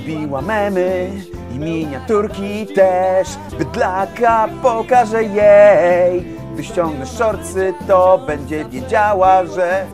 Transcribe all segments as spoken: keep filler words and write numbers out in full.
lubiła memy i miniaturki też. Bydlaka pokażę jej. Gdy ściągnę szorcy, to będzie wiedziała, że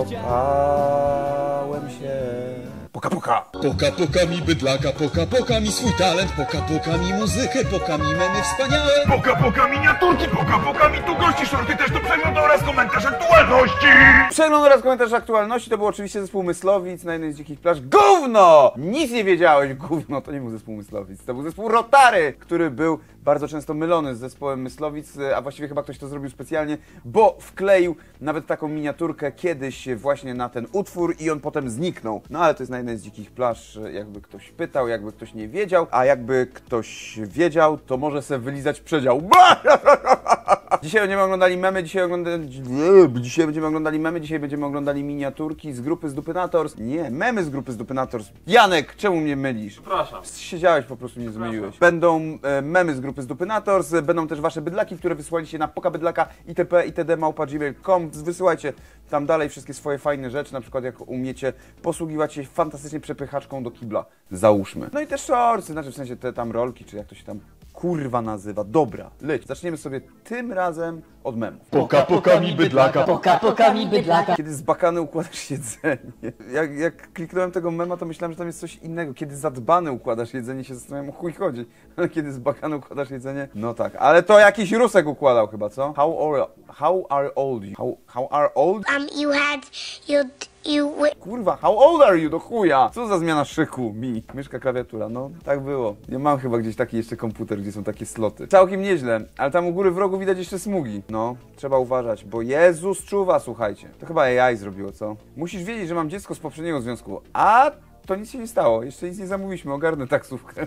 kopałem się. Poka poka! Poka poka mi bydlaka, poka poka mi swój talent, poka poka mi muzykę, poka mi memy wspaniałe. Poka poka miniaturki, poka poka mi tu gości, shorty też to przegląd oraz komentarz aktualności. Przegląd oraz komentarz aktualności to był oczywiście zespół Myslowic na jednej z dzikich plaż. Gówno! Nic nie wiedziałeś, gówno! To nie był zespół Myslowic, to był zespół Rotary, który był bardzo często mylony z zespołem Myslowic, a właściwie chyba ktoś to zrobił specjalnie, bo wkleił nawet taką miniaturkę kiedyś właśnie na ten utwór i on potem zniknął. No ale to jest na jednej z dzikich plaż, jakby ktoś pytał, jakby ktoś nie wiedział, a jakby ktoś wiedział, to może sobie wylizać przedział. Dzisiaj będziemy oglądali memy, dzisiaj oglądali... Dzisiaj będziemy oglądali memy, dzisiaj będziemy oglądali miniaturki z grupy Zdupynators. Nie, memy z grupy Zdupynators. Janek, czemu mnie mylisz? Przepraszam. Siedziałeś, po prostu nie zmyliłeś. Będą e, memy z grupy Zdupynators, będą też wasze bydlaki, które wysłaliście na pokabydlaka itp. itd. małpa gmail kropka com. Wysyłajcie tam dalej wszystkie swoje fajne rzeczy, na przykład jak umiecie posługiwać się fantastycznie przepychaczką do kibla. Załóżmy. No i te shortsy, znaczy w sensie te tam rolki, czy jak to się tam kurwa nazywa. Dobra, leć. Zaczniemy sobie tym razem od memów. Poka poka mi bydlaka, Poka poka mi bydlaka. Kiedy z bakany układasz jedzenie. Jak, jak kliknąłem tego mema, to myślałem, że tam jest coś innego. Kiedy zadbany układasz jedzenie, się zastanawiam, o chuj chodzi. Ale kiedy z bakany układasz jedzenie, no tak. Ale to jakiś Rusek układał chyba, co? How are, how are old you? How, how are old? Um, you had, you, you... Kurwa, how old are you? Do chuja! Co za zmiana szyku mi? Myszka, klawiatura, no tak było. Ja mam chyba gdzieś taki jeszcze komputer, gdzie są takie sloty. Całkiem nieźle, ale tam u góry w rogu widać jeszcze smugi. No, trzeba uważać, bo Jezus czuwa, słuchajcie. To chyba A I zrobiło, co? Musisz wiedzieć, że mam dziecko z poprzedniego związku, a to nic się nie stało. Jeszcze nic nie zamówiliśmy, ogarnę taksówkę.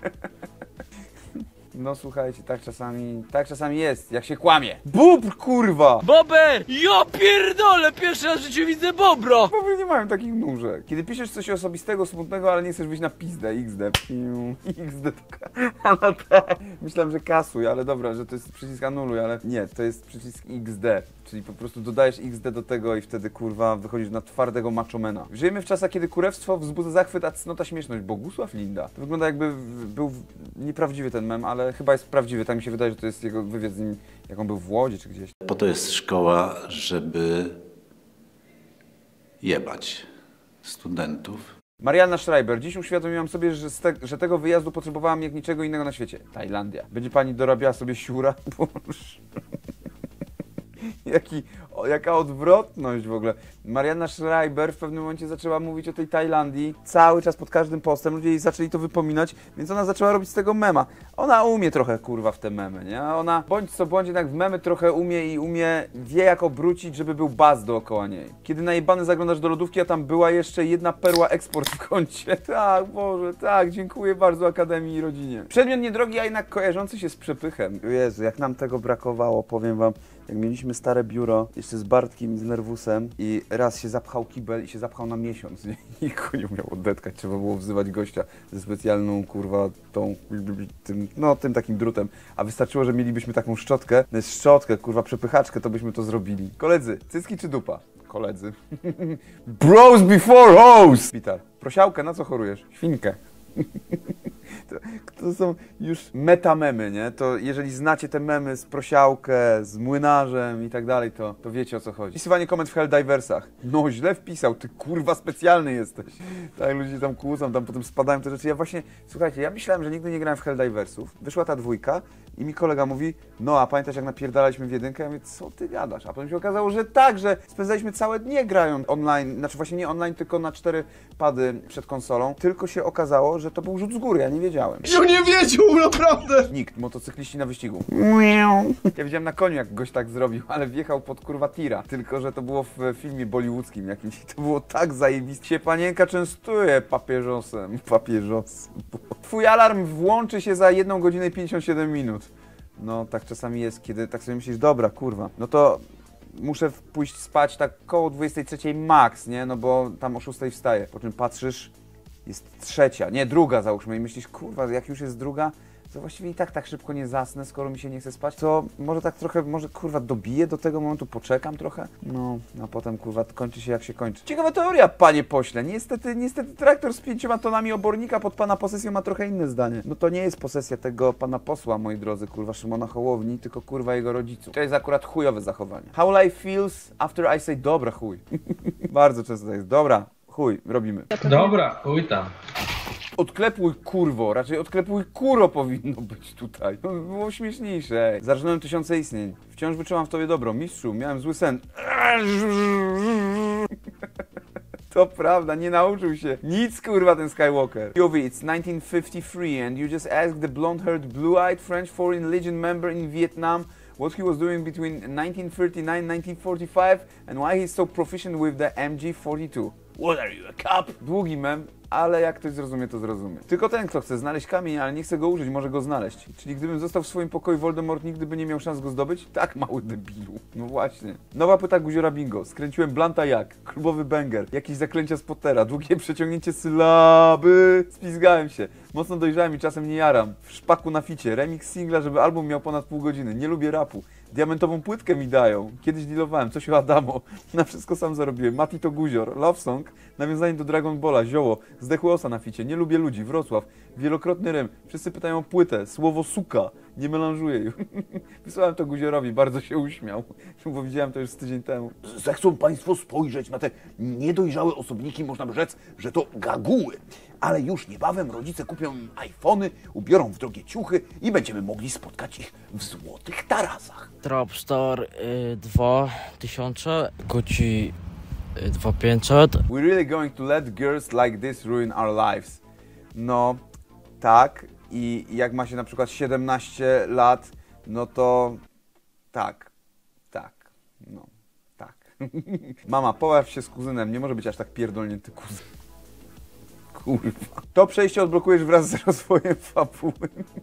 No słuchajcie, tak czasami, tak czasami jest, jak się kłamie. Bóbr, kurwa! Bober! Ja pierdolę! Pierwszy raz w życiu widzę bobra! Bobry nie mają takich nóżek. Kiedy piszesz coś osobistego, smutnego, ale nie chcesz wyjść na pizdę, X D. X D to... No tak. Myślałem, że kasuj, ale dobra, że to jest przycisk anuluj, ale nie, to jest przycisk X D. Czyli po prostu dodajesz X D do tego i wtedy, kurwa, wychodzisz na twardego machomena. Żyjemy w czasach, kiedy kurewstwo wzbudza zachwyt, a cnota śmieszność. Bogusław Linda. To wygląda jakby był nieprawdziwy ten mem, ale chyba jest prawdziwy. Tak mi się wydaje, że to jest jego wywiad z nim, jak on był w Łodzi czy gdzieś. Po to jest szkoła, żeby jebać studentów. Marianna Schreiber. Dziś uświadomiłam sobie, że, te, że tego wyjazdu potrzebowałam jak niczego innego na świecie. Tajlandia. Będzie pani dorabiała sobie siura? Boże. Jaki, o, jaka odwrotność w ogóle. Marianna Schreiber w pewnym momencie zaczęła mówić o tej Tajlandii cały czas pod każdym postem. Ludzie jej zaczęli to wypominać, więc ona zaczęła robić z tego mema. Ona umie trochę, kurwa, w te memy, nie? Ona, bądź co bądź, jednak w memy trochę umie i umie, wie jak obrócić, żeby był buzz dookoła niej. Kiedy najebany zaglądasz do lodówki, a tam była jeszcze jedna perła eksport w kącie. Tak, Boże, tak, dziękuję bardzo Akademii i rodzinie. Przedmiot niedrogi, a jednak kojarzący się z przepychem. Jezu, jak nam tego brakowało, powiem wam. Jak mieliśmy stare biuro, jeszcze z Bartkiem i z Nerwusem i raz się zapchał kibel i się zapchał na miesiąc. Nikt go nie umiał odetkać, trzeba było wzywać gościa ze specjalną, kurwa, tą, tym, no, tym takim drutem. A wystarczyło, że mielibyśmy taką szczotkę, szczotkę, kurwa, przepychaczkę, to byśmy to zrobili. Koledzy, cycki czy dupa? Koledzy. Bros before hoes! Witar, prosiałkę, na co chorujesz? Świnkę. To, to są już metamemy, nie? To jeżeli znacie te memy z prosiałkę, z młynarzem i tak dalej, to, to wiecie o co chodzi. Wpisywanie koment w Helldiversach. No źle wpisał, ty kurwa specjalny jesteś. Tak, ludzie tam kłócą, tam potem spadają te rzeczy. Ja właśnie, słuchajcie, ja myślałem, że nigdy nie grałem w Helldiversów. Wyszła ta dwójka i mi kolega mówi, no a pamiętasz jak napierdalaliśmy w jedynkę? Ja mówię, co ty gadasz? A potem się okazało, że tak, że spędzaliśmy całe dnie grając online, znaczy właśnie nie online, tylko na cztery pady przed konsolą. Tylko się okazało, że to był rzut z góry, ja nie wiedziałem. Ja nie wiedział, naprawdę! Nikt, motocykliści na wyścigu. Ja widziałem na koniu, jak goś tak zrobił, ale wjechał pod kurwa tira. Tylko że to było w filmie bollywoodzkim jakimś i to było tak zajebiste. Się panienka częstuje papieżosem. Papieżosem. Twój alarm włączy się za jedną godzinę i pięćdziesiąt siedem minut. No tak czasami jest, kiedy tak sobie myślisz, dobra, kurwa, no to muszę pójść spać tak koło dwudziestej trzeciej max, nie? No bo tam o szóstej wstaję. Po czym patrzysz, jest trzecia, nie, druga załóżmy i myślisz, kurwa, jak już jest druga, to właściwie i tak tak szybko nie zasnę, skoro mi się nie chce spać, to może tak trochę, może kurwa dobiję do tego momentu, poczekam trochę, no, a potem kurwa kończy się jak się kończy. Ciekawa teoria, panie pośle, niestety, niestety traktor z pięcioma tonami obornika pod pana posesją ma trochę inne zdanie. No to nie jest posesja tego pana posła, moi drodzy, kurwa Szymona Hołowni, tylko kurwa jego rodziców. To jest akurat chujowe zachowanie. How life feels after I say dobra chuj. Bardzo często to jest, dobra, chuj, robimy. Dobra, chuj tam. Odklepuj kurwo, raczej odklepuj kuro powinno być tutaj. To by było śmieszniejsze. Zażynałem tysiące istnień. Wciąż wyczułam w tobie dobro. Mistrzu, miałem zły sen. To prawda, nie nauczył się. Nic kurwa ten Skywalker. P O V, it's nineteen fifty-three and you just asked the blonde-haired, blue-eyed French Foreign Legion member in Vietnam what he was doing between nineteen thirty-nine and nineteen forty-five and why he's so proficient with the M G forty-two. What are you, a cop? Długi mem, ale jak ktoś zrozumie, to zrozumie. Tylko ten, kto chce znaleźć kamień, ale nie chce go użyć, może go znaleźć. Czyli gdybym został w swoim pokoju, Voldemort nigdy by nie miał szans go zdobyć? Tak, mały debilu. No właśnie. Nowa płyta Guziora Bingo. Skręciłem blanta jak. Klubowy banger. Jakieś zaklęcia z Pottera. Długie przeciągnięcie sylaby. Spizgałem się. Mocno dojrzałem i czasem nie jaram. W szpaku na ficie. Remix singla, żeby album miał ponad pół godziny. Nie lubię rapu. Diamentową płytkę mi dają. Kiedyś dealowałem, coś o Adamo. Na wszystko sam zarobiłem. Mati to Guzior. Love Song. Nawiązanie do Dragon Balla. Zioło. Zdechły osa na ficie. Nie lubię ludzi. Wrocław. Wielokrotny rym. Wszyscy pytają o płytę. Słowo suka. Nie melanżuję już. Wysłałem to Guziorowi. Bardzo się uśmiał. Bo widziałem to już z tydzień temu. Zechcą państwo spojrzeć na te niedojrzałe osobniki, można by rzec, że to gaguły. Ale już niebawem rodzice kupią im iPhony, ubiorą w drogie ciuchy i będziemy mogli spotkać ich w złotych tarasach. Dropstar y, dwa tysiące, Gucci y, dwa pięćset. We're really going to let girls like this ruin our lives. No, tak. I jak ma się na przykład siedemnaście lat, no to tak, tak, no, tak. Mama, pobaw się z kuzynem, nie może być aż tak pierdolnięty kuzyn. Kurwa. To przejście odblokujesz wraz z rozwojem fabuły.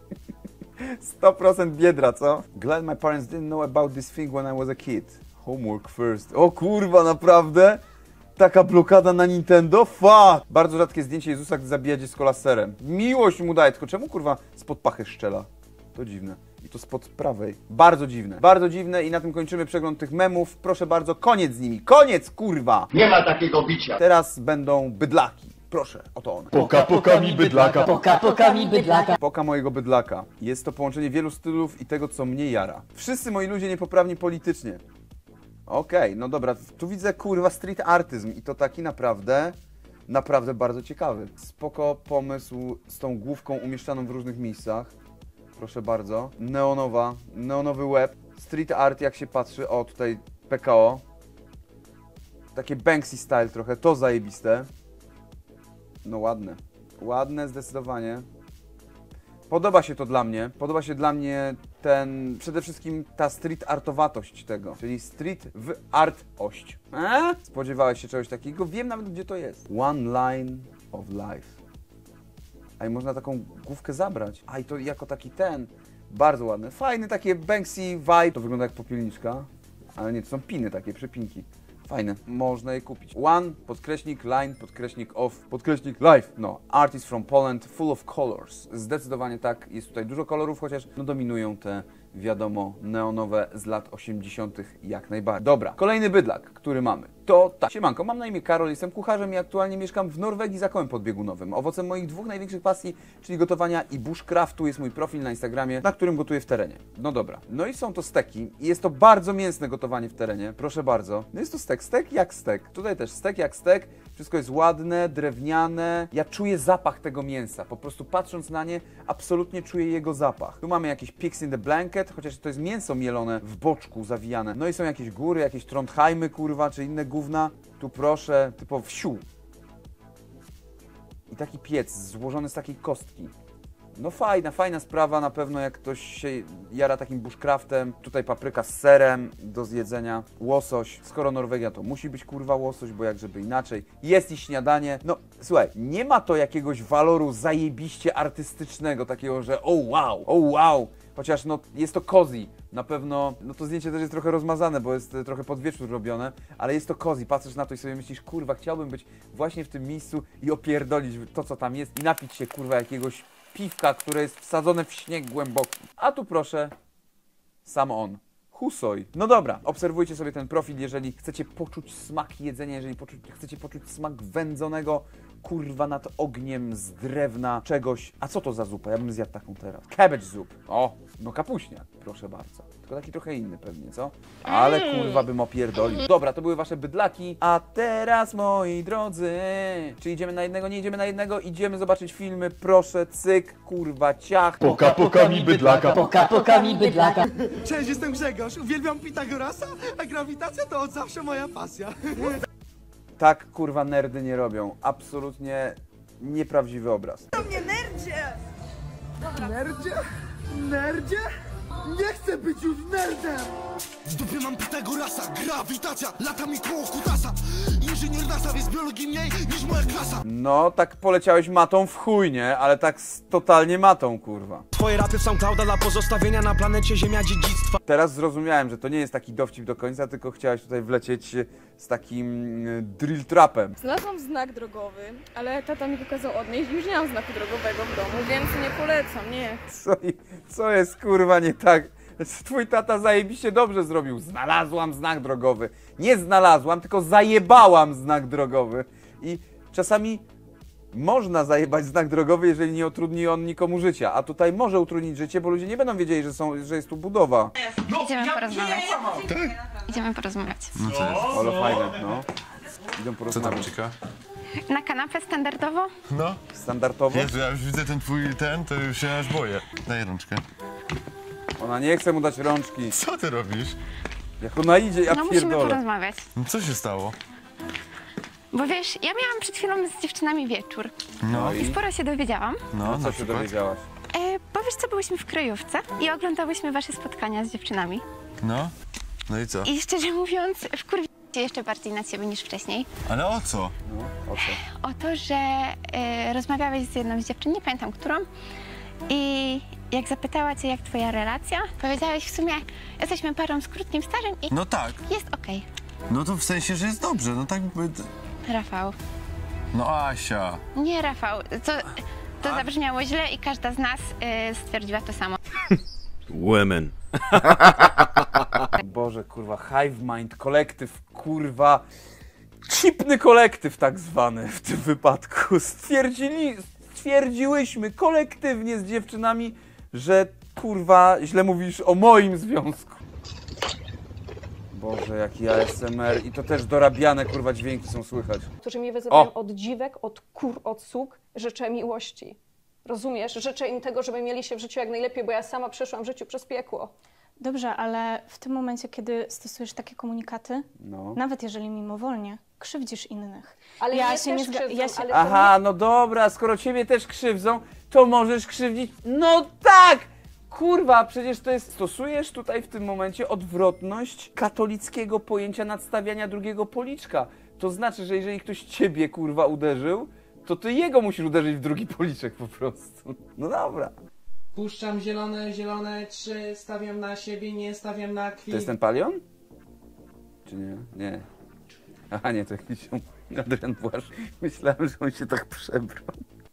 sto procent biedra, co? Glad my parents didn't know about this thing when I was a kid. Homework first. O kurwa, naprawdę? Taka blokada na Nintendo? Fuck! Bardzo rzadkie zdjęcie Jezusa, gdy zabija dziecko laserem. Miłość mu daje, tylko czemu kurwa spod pachy szczela? To dziwne. I to spod prawej. Bardzo dziwne. Bardzo dziwne i na tym kończymy przegląd tych memów. Proszę bardzo, koniec z nimi. Koniec, kurwa! Nie ma takiego bicia. Teraz będą bydlaki. Proszę, oto one. Poka poka mi bydlaka. Poka, poka mi bydlaka. Poka mojego bydlaka. Jest to połączenie wielu stylów i tego, co mnie jara. Wszyscy moi ludzie niepoprawni politycznie. Okej, okay, no dobra, tu widzę kurwa street artyzm i to taki naprawdę, naprawdę bardzo ciekawy. Spoko pomysł z tą główką umieszczaną w różnych miejscach. Proszę bardzo. Neonowa, neonowy web. Street art jak się patrzy, o tutaj P K O. Takie Banksy style trochę, to zajebiste. No ładne, ładne zdecydowanie. Podoba się to dla mnie, podoba się dla mnie ten, przede wszystkim ta street artowatość tego, czyli street w artość. Eee? Spodziewałeś się czegoś takiego? Wiem nawet, gdzie to jest. One line of life. A i można taką główkę zabrać. A i to jako taki ten, bardzo ładny, fajny takie Banksy vibe. To wygląda jak popielniczka, ale nie, to są piny takie, przypinki. Fajne. Można je kupić. One, podkreśnik, line, podkreśnik off, podkreśnik life. No, artist from Poland, full of colors. Zdecydowanie tak, jest tutaj dużo kolorów, chociaż no, dominują te, wiadomo, neonowe z lat osiemdziesiątych jak najbardziej. Dobra, kolejny bydlak, który mamy, to tak. Siemanko, mam na imię Karol, jestem kucharzem i aktualnie mieszkam w Norwegii za kołem podbiegunowym. Owocem moich dwóch największych pasji, czyli gotowania i bushcraftu, jest mój profil na Instagramie, na którym gotuję w terenie. No dobra. No i są to steki i jest to bardzo mięsne gotowanie w terenie, proszę bardzo. No jest to stek, stek jak stek. Tutaj też stek jak stek. Wszystko jest ładne, drewniane. Ja czuję zapach tego mięsa. Po prostu patrząc na nie, absolutnie czuję jego zapach. Tu mamy jakieś pigs in the blanket, chociaż to jest mięso mielone w boczku zawijane. No i są jakieś góry, jakieś Trondheimy, kurwa, czy inne gówna. Tu proszę, typowo wsiu. I taki piec złożony z takiej kostki. No fajna, fajna sprawa, na pewno jak ktoś się jara takim bushcraftem. Tutaj papryka z serem do zjedzenia, łosoś. Skoro Norwegia, to musi być kurwa łosoś, bo jak żeby inaczej. Jest i śniadanie. No słuchaj, nie ma to jakiegoś waloru zajebiście artystycznego, takiego, że o wow, o wow. Chociaż no jest to cozy. Na pewno, no to zdjęcie też jest trochę rozmazane, bo jest trochę pod wieczór robione, ale jest to cozy. Patrzysz na to i sobie myślisz, kurwa, chciałbym być właśnie w tym miejscu i opierdolić to, co tam jest i napić się, kurwa, jakiegoś piwka, które jest wsadzone w śnieg głęboki. A tu proszę, sam on. Husoj. No dobra, obserwujcie sobie ten profil, jeżeli chcecie poczuć smak jedzenia, jeżeli poczuć, chcecie poczuć smak wędzonego, kurwa, nad ogniem z drewna czegoś. A co to za zupa? Ja bym zjadł taką teraz. Cabbage soup. O, no kapuśniak, proszę bardzo. Tylko taki trochę inny pewnie, co? Ale kurwa bym opierdolił. Dobra, to były wasze bydlaki. A teraz, moi drodzy, czy idziemy na jednego? Nie idziemy na jednego. Idziemy zobaczyć filmy. Proszę, cyk, kurwa, ciach. Poka poka mi bydlaka. Poka, poka mi bydlaka. Cześć, jestem Grzegorz. Uwielbiam Pitagorasa, a grawitacja to od zawsze moja pasja. Tak, kurwa, nerdy nie robią. Absolutnie nieprawdziwy obraz. To mnie nerdzie! Nerdzie? Nerdzie? Nie chcę być już nerdem! W dupie mam Pitagorasa, grawitacja, lata mi koło kutasa. Inżynier NASA wie z biologii mniej niż moja klasa. No, tak poleciałeś matą w chuj, nie? Ale tak z totalnie matą, kurwa. Twoje rapy w SoundClouda dla pozostawienia na planecie Ziemia dziedzictwa. Teraz zrozumiałem, że to nie jest taki dowcip do końca, tylko chciałeś tutaj wlecieć z takim y, drill trapem. Znalazłam znak drogowy, ale tata mi wykazał odnieść i już nie mam znaku drogowego w domu, więc nie polecam, nie. Co, co jest, kurwa, nie tak? Twój tata zajebiście dobrze zrobił. Znalazłam znak drogowy. Nie znalazłam, tylko zajebałam znak drogowy. I czasami można zajebać znak drogowy, jeżeli nie utrudni on nikomu życia. A tutaj może utrudnić życie, bo ludzie nie będą wiedzieli, że, są, że jest tu budowa. Idziemy porozmawiać. Idziemy porozmawiać. No co jest? Ale fajne, no. Idą Co tam porozmawiać. ucieka? Na kanapę standardowo? No. Standardowo? Jezu, ja już widzę ten twój ten, to już się aż boję. Daj rączkę. Ona nie chce mu dać rączki. Co ty robisz? Jak ona idzie, ja No musimy pierdolę. porozmawiać. No co się stało? Bo wiesz, ja miałam przed chwilą z dziewczynami wieczór No i sporo się dowiedziałam. No, Co na się przykład? dowiedziałaś? E, bo wiesz co, byłyśmy w kryjówce i oglądałyśmy wasze spotkania z dziewczynami. No. No i co? I szczerze mówiąc, wkurwiłam się jeszcze bardziej na ciebie niż wcześniej. Ale o co? No, o co? O to, że e, rozmawiałeś z jedną z dziewczyn, nie pamiętam którą, i jak zapytała cię, jak twoja relacja, powiedziałeś w sumie, jesteśmy parą z krótkim stażem i No tak. jest okej. No to w sensie, że jest dobrze, no tak by... Rafał. No Asia. Nie, Rafał. To, to zabrzmiało źle i każda z nas y, stwierdziła to samo. Women. Boże, kurwa, hive mind, kolektyw, kurwa, cipny kolektyw tak zwany w tym wypadku. Stwierdzili, stwierdziłyśmy kolektywnie z dziewczynami, że kurwa, źle mówisz o moim związku. Boże, jaki A S M R i to też dorabiane, kurwa, dźwięki są słychać. Którzy mnie wyzywają O! od dziwek, od kur, od sług, życzę miłości. Rozumiesz? Życzę im tego, żeby mieli się w życiu jak najlepiej, bo ja sama przeszłam w życiu przez piekło. Dobrze, ale w tym momencie, kiedy stosujesz takie komunikaty, No. nawet jeżeli mimowolnie, krzywdzisz innych. Ale ja mnie się też nie zga- krzywdzą, ja się... ale to Aha, no dobra, skoro ciebie też krzywdzą, to możesz krzywdzić. No tak! Kurwa, przecież to jest... Stosujesz tutaj w tym momencie odwrotność katolickiego pojęcia nadstawiania drugiego policzka. To znaczy, że jeżeli ktoś ciebie, kurwa, uderzył, to ty jego musisz uderzyć w drugi policzek po prostu. No dobra. Puszczam zielone, zielone, trzy, stawiam na siebie, nie stawiam na kwit. To jest ten Palion? Czy nie? Nie. Aha, nie, to jakiś Adrian Błasz. Myślałem, że on się tak przebrał.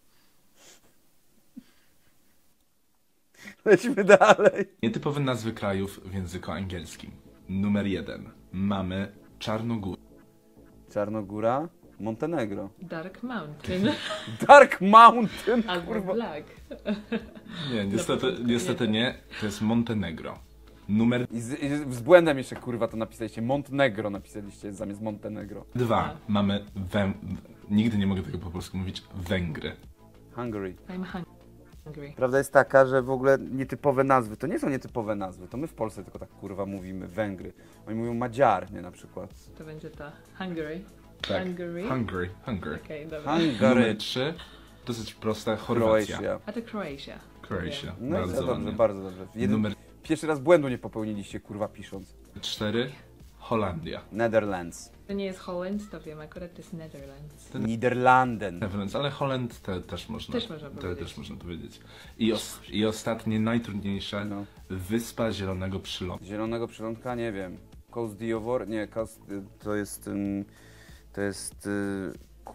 Lećmy dalej. Nietypowe nazwy krajów w języku angielskim. Numer jeden. Mamy Czarnogórę. Czarnogóra, Montenegro. Dark Mountain. Dark Mountain, Albo kurwa. Black. Nie, niestety, niestety nie. To jest Montenegro. Numer I z, i z błędem jeszcze, kurwa, to napisaliście. Montenegro napisaliście zamiast Montenegro. dwa. Mamy Wę... Nigdy nie mogę tego po polsku mówić. Węgry. Hungary. I'm hungry. Prawda jest taka, że w ogóle nietypowe nazwy, to nie są nietypowe nazwy, to my w Polsce tylko tak, kurwa, mówimy Węgry. Oni mówią Madziar, nie, na przykład. To będzie ta Hungary. Tak. Hungary. Hungary. Hungary. Okej, okay, dobra. Hungary. Numer trzy. Dosyć prosta. Chorwacja. Croatia. A to Croatia. Croatia. No i bardzo to dobrze, ładnie. bardzo dobrze. Jeden, Numer Pierwszy raz błędu nie popełniliście, kurwa, pisząc. cztery. Holandia. Netherlands. To nie jest Holland, to wiem, akurat to jest Netherlands. Niderlanden. Netherlands, ale Holend te, też można. Też można te, powiedzieć. też można powiedzieć. I, os, I ostatnie, najtrudniejsze. No. Wyspa Zielonego Przylądka. Zielonego Przylądka, nie wiem. Coast d'Ivoire? Nie, Coast, to jest... Um, to jest... y,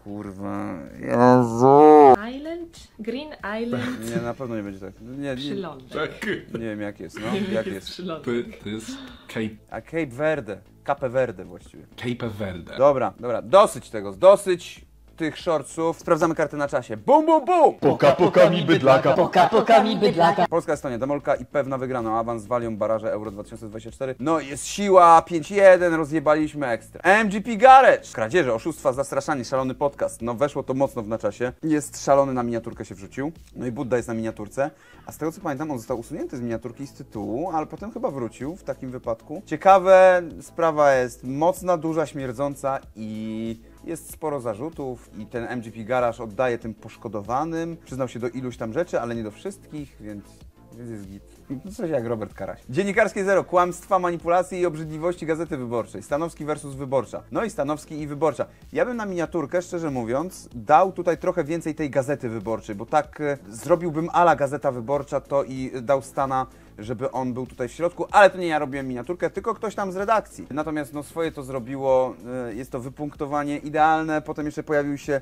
kurwa. Jezu. Island? Green Island? Nie, na pewno nie będzie tak. Nie, nie, Przylądek. nie wiem jak jest, no. Nie wiem, Jak jak jest. jest przylądek. P to jest Cape, A Cape Verde. Cape Verde właściwie. Cape Verde. Dobra, dobra, dosyć tego, dosyć tych shortsów. Sprawdzamy karty na czasie. Bum, bum, bum! Poka, poka mi bydlaka. Poka, poka mi bydlaka. Polska, Estonia, Demolka i pewna wygrana. Awans z Walią, baraże Euro dwa tysiące dwadzieścia cztery. No jest siła, pięć jeden, rozjebaliśmy ekstra. M G P Garage! Kradzieże, oszustwa, zastraszanie, szalony podcast. No weszło to mocno w na czasie. Jest szalony, na miniaturkę się wrzucił. No i Budda jest na miniaturce. A z tego co pamiętam, on został usunięty z miniaturki i z tytułu, ale potem chyba wrócił w takim wypadku. Ciekawe, sprawa jest mocna, duża, śmierdząca i jest sporo zarzutów i ten M G P Garage oddaje tym poszkodowanym. Przyznał się do iluś tam rzeczy, ale nie do wszystkich, więc, więc jest git. Coś jak Robert Karaś. Dziennikarskie zero. Kłamstwa, manipulacje i obrzydliwości Gazety Wyborczej. Stanowski versus Wyborcza. No i Stanowski i Wyborcza. Ja bym na miniaturkę, szczerze mówiąc, dał tutaj trochę więcej tej Gazety Wyborczej, bo tak e, zrobiłbym ala Gazeta Wyborcza to i dał Stana, żeby on był tutaj w środku, ale to nie ja robiłem miniaturkę, tylko ktoś tam z redakcji. Natomiast no swoje to zrobiło, e, jest to wypunktowanie idealne, potem jeszcze pojawił się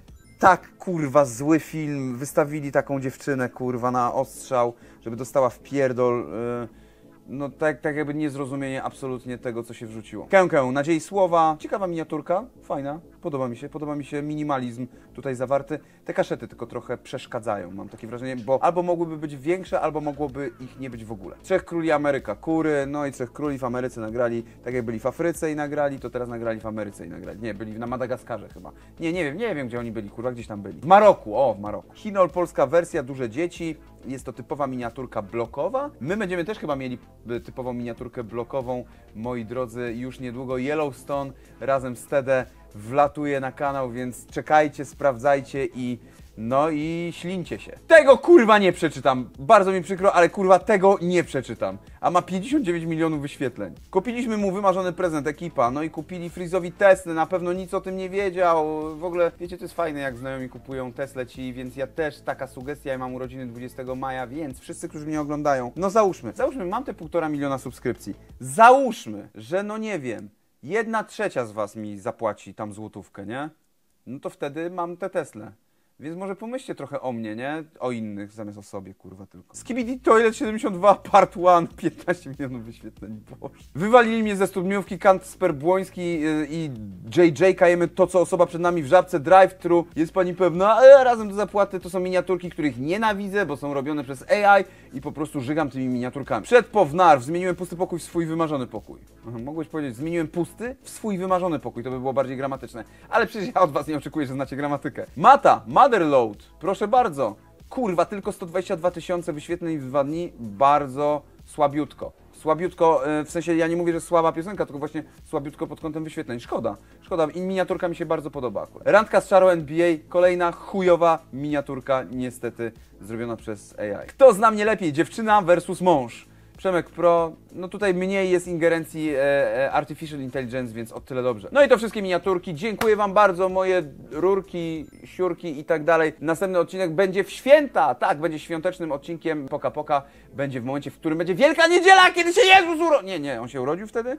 tak, kurwa, zły film, wystawili taką dziewczynę, kurwa, na ostrzał, żeby dostała w pierdol, yy, no tak, tak jakby niezrozumienie absolutnie tego, co się wrzuciło. Kękę, nadziei słowa, ciekawa miniaturka, fajna, podoba mi się, podoba mi się minimalizm tutaj zawarty. Te kaszety tylko trochę przeszkadzają, mam takie wrażenie, bo albo mogłyby być większe, albo mogłoby ich nie być w ogóle. Trzech Króli Ameryka, Kury, no i Trzech Króli w Ameryce nagrali, tak jak byli w Afryce i nagrali, to teraz nagrali w Ameryce i nagrali. Nie, byli na Madagaskarze chyba. Nie, nie wiem, nie wiem, gdzie oni byli, kurwa, gdzieś tam byli. W Maroku, o, w Maroku. Chinol, polska wersja, duże dzieci. Jest to typowa miniaturka blokowa. My będziemy też chyba mieli typową miniaturkę blokową, moi drodzy, już niedługo. Yellowstone razem z Tede wlatuje na kanał, więc czekajcie, sprawdzajcie i no i ślincie się. Tego kurwa nie przeczytam. Bardzo mi przykro, ale kurwa tego nie przeczytam. A ma pięćdziesiąt dziewięć milionów wyświetleń. Kupiliśmy mu wymarzony prezent, ekipa. No i kupili Freeze'owi Teslę. Na pewno nic o tym nie wiedział. W ogóle, wiecie, to jest fajne, jak znajomi kupują Tesle ci, więc ja też, taka sugestia. Ja mam urodziny dwudziestego maja, więc wszyscy, którzy mnie oglądają, no załóżmy, załóżmy, mam te półtora miliona subskrypcji. Załóżmy, że no nie wiem, jedna trzecia z was mi zapłaci tam złotówkę, nie? No to wtedy mam te Tesle. Więc może pomyślcie trochę o mnie, nie? O innych zamiast o sobie, kurwa, tylko. Skibidi Toilet siedemdziesiąt dwa Part jeden, piętnaście milionów wyświetleń, boże. Wywalili mnie ze studniówki, Kacper Błoński yy, i J J, kajemy to, co osoba przed nami w Żabce, drive-thru. Jest pani pewna? E, razem do zapłaty to są miniaturki, których nienawidzę, bo są robione przez A I i po prostu żygam tymi miniaturkami. Przed Pownarw zmieniłem pusty pokój w swój wymarzony pokój. Aha, mogłeś powiedzieć, zmieniłem pusty w swój wymarzony pokój, to by było bardziej gramatyczne. Ale przecież ja od was nie oczekuję, że znacie gramatykę. Mata, Motherload, proszę bardzo. Kurwa, tylko sto dwadzieścia dwa tysiące wyświetleń w dwa dni, bardzo słabiutko. Słabiutko, w sensie ja nie mówię, że słaba piosenka, tylko właśnie słabiutko pod kątem wyświetleń. Szkoda, szkoda. I miniaturka mi się bardzo podoba akurat. Randka z Czarą N B A, kolejna chujowa miniaturka, niestety zrobiona przez A I. Kto zna mnie lepiej? Dziewczyna versus mąż. Przemek Pro, no tutaj mniej jest ingerencji e, e, Artificial Intelligence, więc o tyle dobrze. No i to wszystkie miniaturki. Dziękuję wam bardzo, moje rurki, siurki i tak dalej. Następny odcinek będzie w święta. Tak, będzie świątecznym odcinkiem Poka Poka. Będzie w momencie, w którym będzie Wielka Niedziela, kiedy się Jezus urodził. Nie, nie, on się urodził wtedy?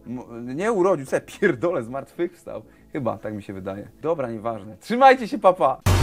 Nie urodził, co ja pierdolę, zmartwychwstał. Chyba, tak mi się wydaje. Dobra, nieważne. Trzymajcie się, papa!